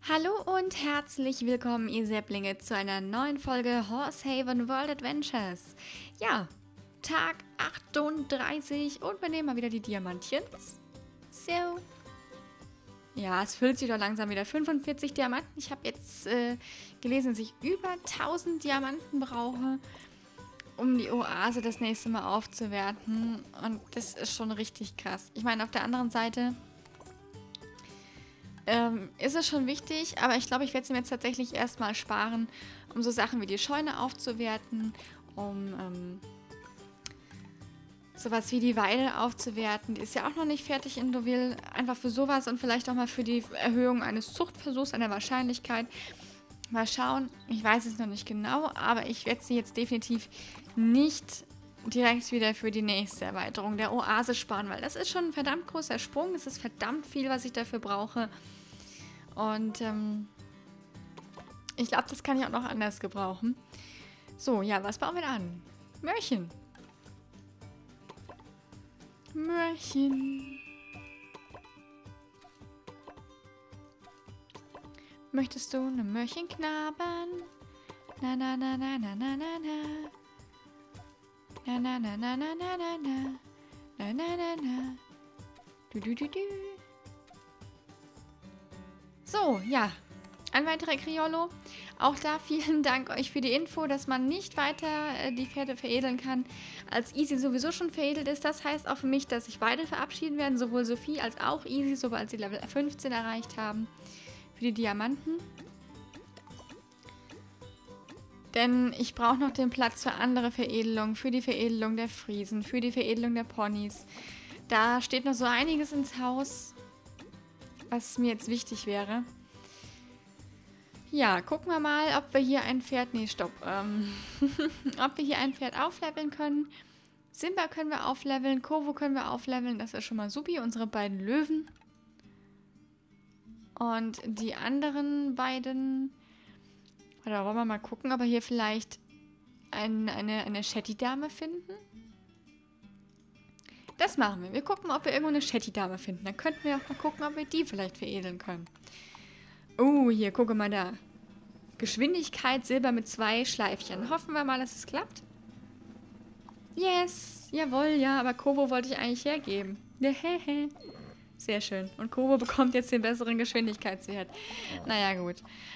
Hallo und herzlich willkommen, ihr Säpplinge, zu einer neuen Folge Horsehaven World Adventures. Ja, Tag 38 und wir nehmen mal wieder die Diamantchens. So. Ja, es füllt sich doch langsam wieder. 45 Diamanten. Ich habe jetzt gelesen, dass ich über 1000 Diamanten brauche, um die Oase das nächste Mal aufzuwerten. Und das ist schon richtig krass. Ich meine, auf der anderen Seite ist es schon wichtig, aber ich glaube, ich werde es mir jetzt tatsächlich erstmal sparen, um so Sachen wie die Scheune aufzuwerten, um sowas wie die Weide aufzuwerten. Die ist ja auch noch nicht fertig in Deauville. Einfach für sowas und vielleicht auch mal für die Erhöhung eines Zuchtversuchs, einer Wahrscheinlichkeit. Mal schauen. Ich weiß es noch nicht genau, aber ich werde sie jetzt definitiv nicht direkt wieder für die nächste Erweiterung der Oase sparen, weil das ist schon ein verdammt großer Sprung. Es ist verdammt viel, was ich dafür brauche. Und ich glaube, das kann ich auch noch anders gebrauchen. So, ja, was bauen wir da an? Möhrchen. Möhrchen. Möchtest du eine Möhrchen knabbern? Na, na, na, na, na, na, na, na. Na, na, na, na, na, na, na, na. Na, na, na, na. Du, du, du, du. So, ja. Ein weiterer Criollo. Auch da vielen Dank euch für die Info, dass man nicht weiter die Pferde veredeln kann, als Easy sowieso schon veredelt ist. Das heißt auch für mich, dass sich beide verabschieden werden, sowohl Sophie als auch Easy, sobald sie Level 15 erreicht haben. Für die Diamanten. Denn ich brauche noch den Platz für andere Veredelungen, für die Veredelung der Friesen, für die Veredelung der Ponys. Da steht noch so einiges ins Haus, was mir jetzt wichtig wäre. Ja, gucken wir mal, ob wir hier ein Pferd... Nee, stopp. Ob wir hier ein Pferd aufleveln können. Simba können wir aufleveln, Kovo können wir aufleveln. Das ist schon mal supi, unsere beiden Löwen. Und die anderen beiden... Oder wollen wir mal gucken, ob wir hier vielleicht eine Shetty-Dame finden? Das machen wir. Wir gucken, ob wir irgendwo eine Shetty-Dame finden. Dann könnten wir auch mal gucken, ob wir die vielleicht veredeln können. Oh, hier, gucke mal da. Geschwindigkeit Silber mit 2 Schleifchen. Hoffen wir mal, dass es klappt. Yes, jawohl, ja, aber Kovo wollte ich eigentlich hergeben. Sehr schön. Und Kovo bekommt jetzt den besseren Geschwindigkeitswert. Naja, gut.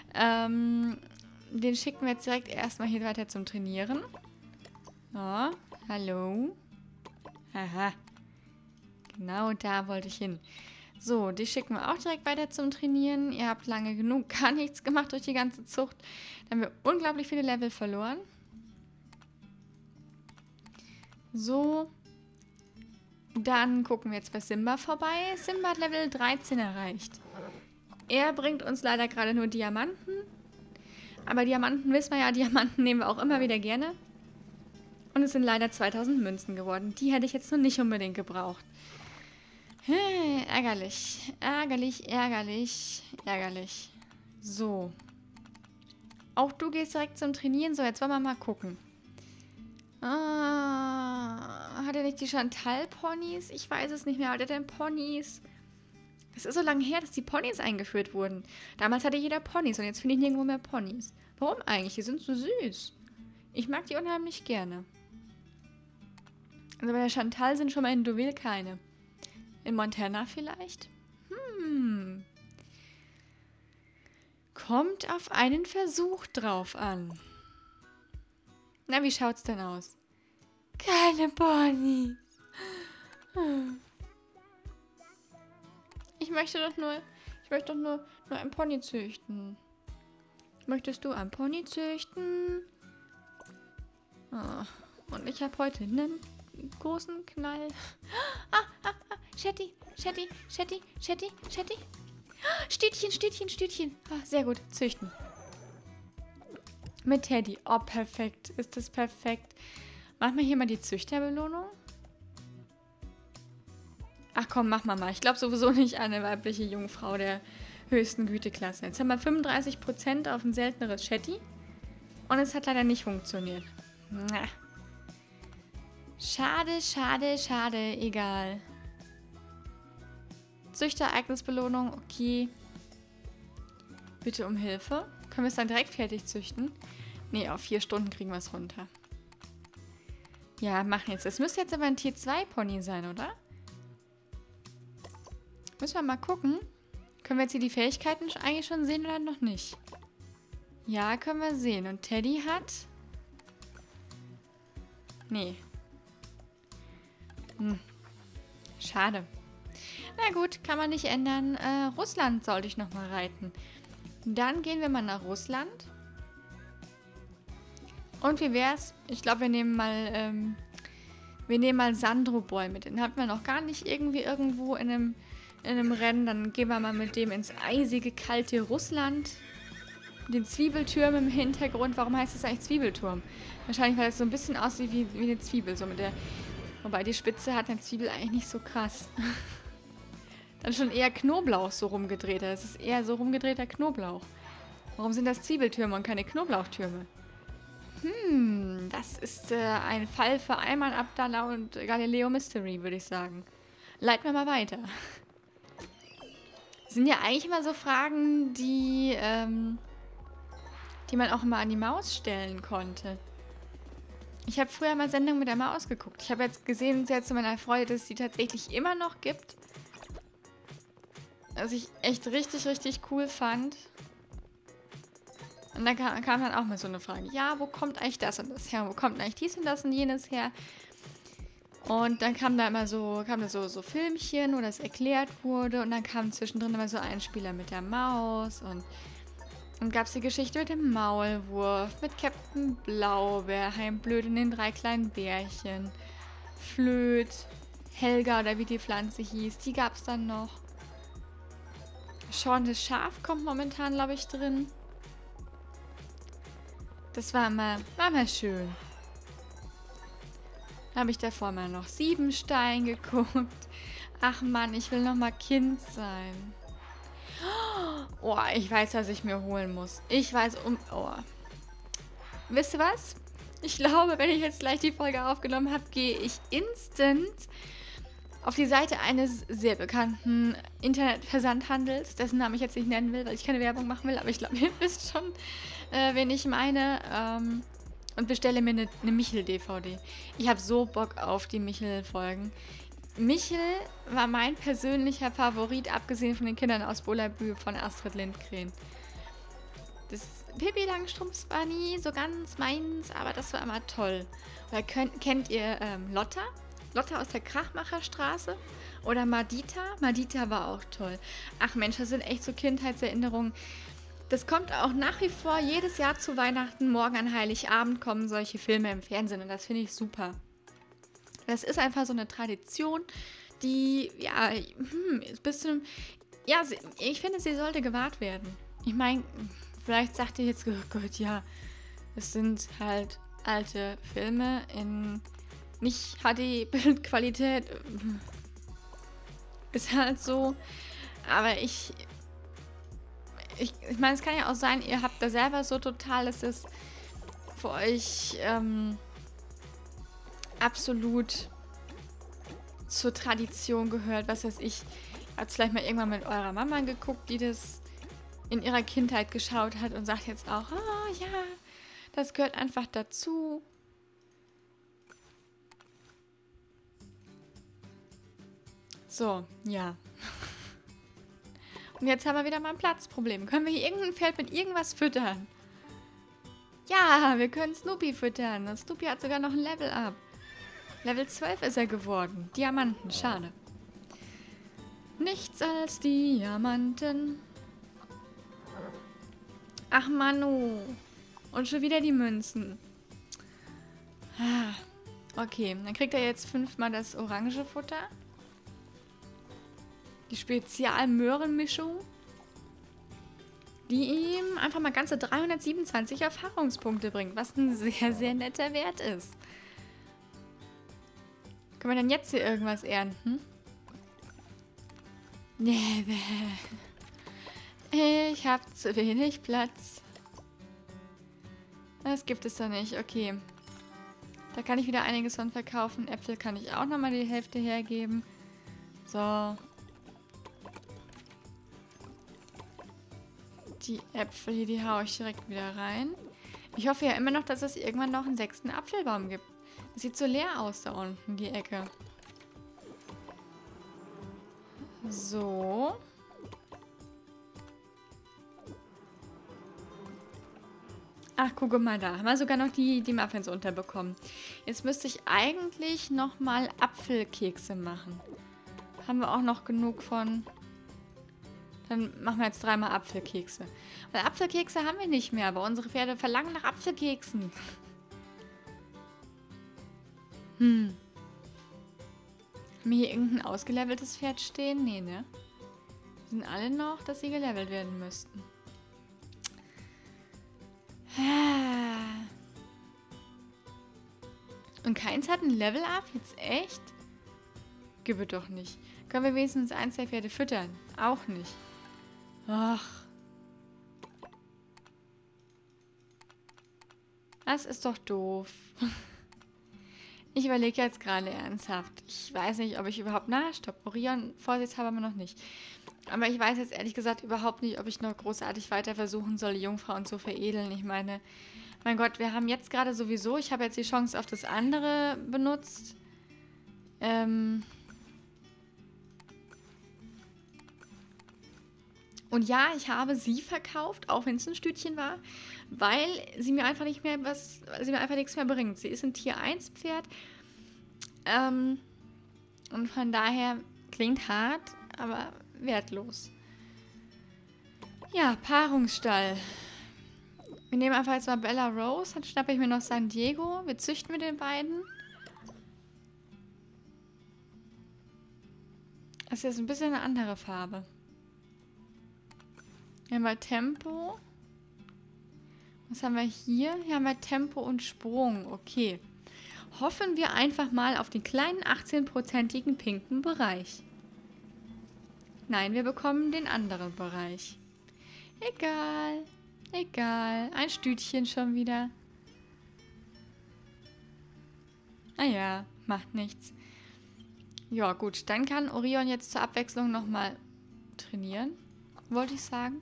Den schicken wir jetzt direkt erstmal hier weiter zum Trainieren. Oh, hallo. Aha. Genau da wollte ich hin. So, die schicken wir auch direkt weiter zum Trainieren. Ihr habt lange genug gar nichts gemacht durch die ganze Zucht. Da haben wir unglaublich viele Level verloren. So. Dann gucken wir jetzt bei Simba vorbei. Simba hat Level 13 erreicht. Er bringt uns leider gerade nur Diamanten. Aber Diamanten, wissen wir ja, Diamanten nehmen wir auch immer wieder gerne. Und es sind leider 2000 Münzen geworden. Die hätte ich jetzt noch nicht unbedingt gebraucht. Ärgerlich. Ärgerlich, ärgerlich, ärgerlich. So. Auch du gehst direkt zum Trainieren. So, jetzt wollen wir mal gucken. Hat er nicht die Chantal-Ponys? Ich weiß es nicht mehr. Hat er denn Ponys? Es ist so lange her, dass die Ponys eingeführt wurden. Damals hatte jeder Ponys und jetzt finde ich nirgendwo mehr Ponys. Warum eigentlich? Die sind so süß. Ich mag die unheimlich gerne. Also bei der Chantal sind schon mal in Deauville keine. In Montana vielleicht? Kommt auf einen Versuch drauf an. Na, wie schaut's denn aus? Keine Ponys. Ich möchte doch nur ein Pony züchten. Möchtest du ein Pony züchten? Oh, und ich habe heute einen großen Knall. Shetty. Stütchen. Sehr gut, züchten. Mit Teddy. Oh, perfekt. Ist das perfekt. Machen wir hier mal die Züchterbelohnung. Ach komm, mach mal. Ich glaube sowieso nicht eine weibliche Jungfrau der höchsten Güteklasse. Jetzt haben wir 35% auf ein selteneres Shetty. Und es hat leider nicht funktioniert. Na. Schade. Egal. Züchtereignisbelohnung, okay. Bitte um Hilfe. Können wir es dann direkt fertig züchten? Nee, auf 4 Stunden kriegen wir es runter. Ja, machen jetzt. Das müsste jetzt aber ein Tier 2 Pony sein, oder? Müssen wir mal gucken. Können wir jetzt hier die Fähigkeiten eigentlich schon sehen oder noch nicht? Ja, können wir sehen. Und Teddy hat... Nee. Schade. Na gut, kann man nicht ändern. Russland sollte ich nochmal reiten. Dann gehen wir mal nach Russland. Und wie wär's? Ich glaube, wir nehmen mal Sandro Boy mit. Den hatten wir noch gar nicht irgendwie irgendwo in einem Rennen. Dann gehen wir mal mit dem ins eisige, kalte Russland. Den Zwiebelturm im Hintergrund. Warum heißt das eigentlich Zwiebelturm? Wahrscheinlich, weil es so ein bisschen aussieht wie eine Zwiebel. So mit der, wobei die Spitze hat eine Zwiebel eigentlich nicht so krass. Dann schon eher Knoblauch so rumgedrehter. Das ist eher so rumgedrehter Knoblauch. Warum sind das Zwiebeltürme und keine Knoblauchtürme? Das ist ein Fall für Ayman Abdallah und Galileo Mystery, würde ich sagen. Leiten wir mal weiter. Das sind ja eigentlich immer so Fragen, die man auch immer an die Maus stellen konnte. Ich habe früher mal Sendungen mit der Maus geguckt. Ich habe jetzt gesehen, sehr zu meiner Freude, dass es die tatsächlich immer noch gibt. Was ich echt richtig, richtig cool fand. Und dann kam dann auch mal so eine Frage. Ja, wo kommt eigentlich das und das her? Wo kommt eigentlich dies und das und jenes her? Und dann kam da so Filmchen, wo das erklärt wurde. Und dann kam zwischendrin immer so ein Spieler mit der Maus. Und gab es die Geschichte mit dem Maulwurf, mit Captain Blaubeer, Heimblöd und den 3 kleinen Bärchen. Flöt, Helga oder wie die Pflanze hieß, die gab es dann noch. Sean das Schaf kommt momentan, glaube ich, drin. Das war mal schön. Da habe ich davor mal noch Siebenstein geguckt. Ach Mann, ich will noch mal Kind sein. Oh, ich weiß, was ich mir holen muss. Wisst ihr was? Ich glaube, wenn ich jetzt gleich die Folge aufgenommen habe, gehe ich instant auf die Seite eines sehr bekannten Internetversandhandels, dessen Namen ich jetzt nicht nennen will, weil ich keine Werbung machen will, aber ich glaube, ihr wisst schon, wen ich meine, und bestelle mir eine Michel-DVD. Ich habe so Bock auf die Michel-Folgen. Michel war mein persönlicher Favorit, abgesehen von den Kindern aus Bullabü von Astrid Lindgren. Das Pippi Langstrumpf war nie so ganz meins, aber das war immer toll. Oder kennt ihr Lotta? Lotta aus der Krachmacherstraße? Oder Madita? Madita war auch toll. Ach Mensch, das sind echt so Kindheitserinnerungen. Das kommt auch nach wie vor jedes Jahr zu Weihnachten, morgen an Heiligabend kommen solche Filme im Fernsehen und das finde ich super. Das ist einfach so eine Tradition, die, ja, ich finde, sie sollte gewahrt werden. Ich meine, vielleicht sagt ihr jetzt, oh Gott, ja, es sind halt alte Filme in nicht HD-Bildqualität. Ist halt so. Aber ich meine, es kann ja auch sein, ihr habt da selber so total, dass es für euch absolut zur Tradition gehört. Was weiß ich, habt vielleicht mal irgendwann mit eurer Mama geguckt, die das in ihrer Kindheit geschaut hat und sagt jetzt auch, oh ja, das gehört einfach dazu. So, ja. Und jetzt haben wir wieder mal ein Platzproblem. Können wir hier irgendein Pferd mit irgendwas füttern? Ja, wir können Snoopy füttern. Und Snoopy hat sogar noch ein Level-Up. Level 12 ist er geworden. Diamanten, schade. Nichts als Diamanten. Ach Manu. Und schon wieder die Münzen. Okay, dann kriegt er jetzt 5-mal das orange Futter. Die Spezial-Möhrenmischung, die ihm einfach mal ganze 327 Erfahrungspunkte bringt, was ein sehr, sehr netter Wert ist. Können wir denn jetzt hier irgendwas ernten? Nee, ich habe zu wenig Platz. Das gibt es doch nicht, okay. Da kann ich wieder einiges von verkaufen. Äpfel kann ich auch nochmal die Hälfte hergeben. So. Die Äpfel hier, die haue ich direkt wieder rein. Ich hoffe ja immer noch, dass es irgendwann noch einen 6. Apfelbaum gibt. Das sieht so leer aus da unten, die Ecke. So. Ach, guck mal da. Haben wir sogar noch die Muffins unterbekommen. Jetzt müsste ich eigentlich nochmal Apfelkekse machen. Haben wir auch noch genug von... Dann machen wir jetzt 3-mal Apfelkekse. Weil Apfelkekse haben wir nicht mehr, aber unsere Pferde verlangen nach Apfelkeksen. Haben wir hier irgendein ausgeleveltes Pferd stehen? Nee, ne? Die sind alle noch, dass sie gelevelt werden müssten. Und keins hat ein Level-Up? Jetzt echt? Gib es doch nicht. Können wir wenigstens eins der Pferde füttern? Auch nicht. Ach. Das ist doch doof. Ich überlege jetzt gerade ernsthaft. Ich weiß nicht, ob ich überhaupt... Na, stopp. Orion, vorsichtshalber aber noch nicht. Aber ich weiß jetzt ehrlich gesagt überhaupt nicht, ob ich noch großartig weiter versuchen soll, die Jungfrauen zu veredeln. Ich meine, mein Gott, wir haben jetzt gerade sowieso... Ich habe jetzt die Chance auf das andere benutzt. Und ja, ich habe sie verkauft, auch wenn es ein Stütchen war, weil sie mir einfach nicht mehr nichts mehr bringt. Sie ist ein Tier 1 Pferd. Und von daher klingt hart, aber wertlos. Ja, Paarungsstall. Wir nehmen einfach jetzt mal Bella Rose, dann schnappe ich mir noch San Diego. Wir züchten mit den beiden. Das ist jetzt ein bisschen eine andere Farbe. Hier haben wir Tempo. Was haben wir hier? Hier haben wir Tempo und Sprung. Okay. Hoffen wir einfach mal auf den kleinen 18%igen pinken Bereich. Nein, wir bekommen den anderen Bereich. Egal. Egal. Ein Stütchen schon wieder. Naja, macht nichts. Ja, gut. Dann kann Orion jetzt zur Abwechslung nochmal trainieren. Wollte ich sagen.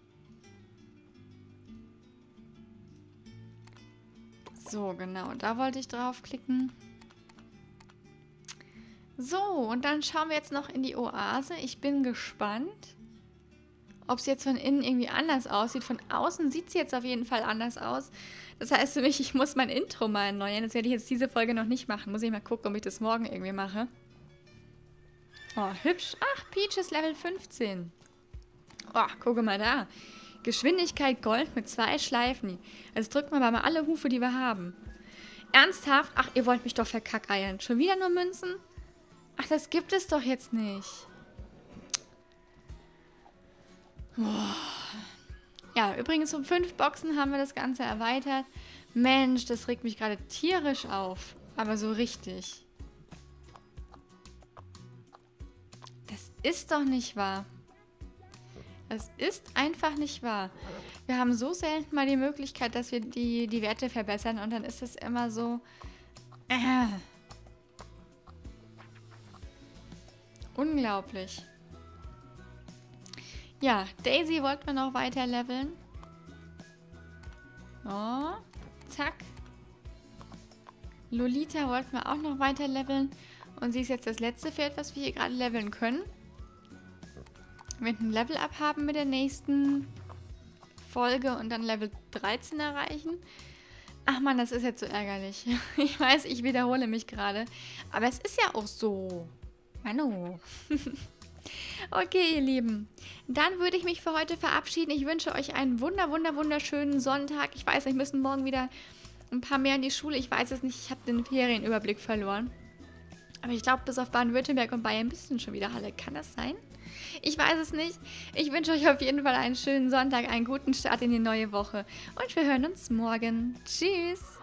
So, genau. Da wollte ich draufklicken. So, und dann schauen wir jetzt noch in die Oase. Ich bin gespannt, ob es jetzt von innen irgendwie anders aussieht. Von außen sieht es jetzt auf jeden Fall anders aus. Das heißt für mich, ich muss mein Intro mal erneuern. Das werde ich jetzt diese Folge noch nicht machen. Muss ich mal gucken, ob ich das morgen irgendwie mache. Oh, hübsch. Ach, Peach ist Level 15. Oh, gucke mal da. Geschwindigkeit Gold mit 2 Schleifen. Jetzt drücken wir mal alle Hufe, die wir haben. Ernsthaft? Ach, ihr wollt mich doch verkackeiern. Schon wieder nur Münzen? Ach, das gibt es doch jetzt nicht. Oh. Ja, übrigens um 5 Boxen haben wir das Ganze erweitert. Mensch, das regt mich gerade tierisch auf. Aber so richtig. Das ist doch nicht wahr. Das ist einfach nicht wahr. Wir haben so selten mal die Möglichkeit, dass wir die Werte verbessern und dann ist es immer so... Unglaublich. Ja, Daisy wollten wir noch weiter leveln. Oh, zack. Lolita wollten wir auch noch weiter leveln. Und sie ist jetzt das letzte Pferd, was wir hier gerade leveln können. Wir werden ein Level-Up haben mit der nächsten Folge und dann Level 13 erreichen. Ach man, das ist jetzt so ärgerlich. Ich weiß, ich wiederhole mich gerade. Aber es ist ja auch so. Manu. Okay, ihr Lieben. Dann würde ich mich für heute verabschieden. Ich wünsche euch einen wunderschönen Sonntag. Ich weiß, wir müssen morgen wieder ein paar mehr in die Schule. Ich weiß es nicht. Ich habe den Ferienüberblick verloren. Aber ich glaube, bis auf Baden-Württemberg und Bayern müssen schon wieder alle. Kann das sein? Ich weiß es nicht. Ich wünsche euch auf jeden Fall einen schönen Sonntag, einen guten Start in die neue Woche. Und wir hören uns morgen. Tschüss.